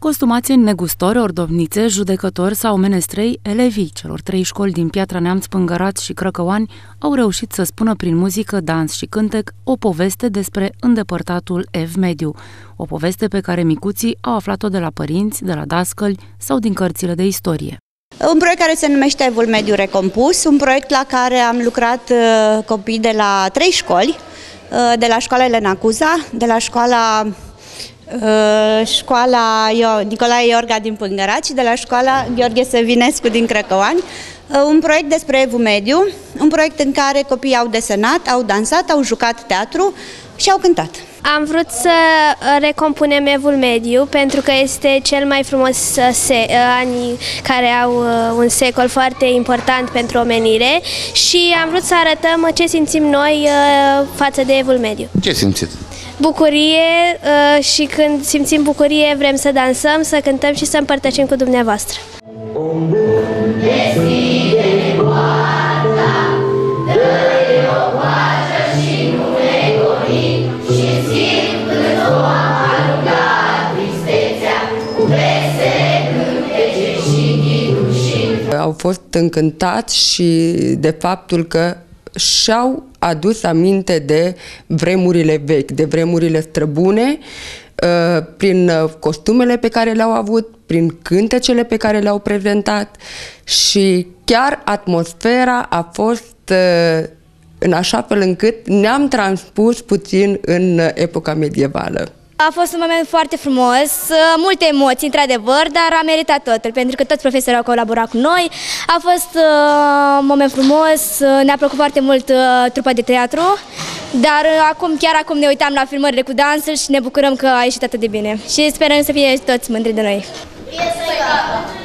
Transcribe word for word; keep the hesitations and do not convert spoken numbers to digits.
Costumațieni, negustori, ordovnițe, judecători sau menestrei, elevii celor trei școli din Piatra Neamț, Pângărați și Crăcăoani au reușit să spună prin muzică, dans și cântec o poveste despre îndepărtatul Evmediu, o poveste pe care micuții au aflat-o de la părinți, de la dascăli sau din cărțile de istorie. Un proiect care se numește Evul Mediu Recompus, un proiect la care am lucrat uh, copii de la trei școli, uh, de la școala Elena Cuza, de la școala Uh, școala Nicolae Iorga din Pângărați și de la școala Gheorghe Săvinescu din Crăcăoani. Uh, un proiect despre Evul Mediu, un proiect în care copiii au desenat, au dansat, au jucat teatru și au cântat. Am vrut să recompunem Evul Mediu pentru că este cel mai frumos se, ani care au un secol foarte important pentru omenire și am vrut să arătăm ce simțim noi față de Evul Mediu. Ce simțiți? Bucurie și când simțim bucurie vrem să dansăm, să cântăm și să împărtășim cu dumneavoastră. Au fost încântați și de faptul că și-au adus aminte de vremurile vechi, de vremurile străbune, prin costumele pe care le-au avut, prin cântecele pe care le-au prezentat și chiar atmosfera a fost în așa fel încât ne-am transpus puțin în epoca medievală. A fost un moment foarte frumos, multe emoții, într-adevăr, dar a meritat totul, pentru că toți profesorii au colaborat cu noi. A fost uh, un moment frumos, ne-a plăcut foarte mult uh, trupa de teatru, dar uh, acum, chiar acum ne uitam la filmările cu dansul și ne bucurăm că a ieșit atât de bine. Și sperăm să fie toți mândri de noi.